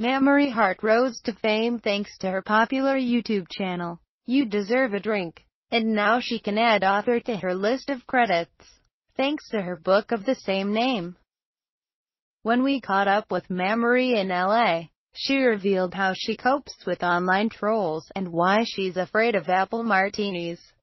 Mamrie Hart rose to fame thanks to her popular YouTube channel, You Deserve a Drink. And now she can add author to her list of credits, thanks to her book of the same name. When we caught up with Mamrie in LA, she revealed how she copes with online trolls, and why she's afraid of apple martinis.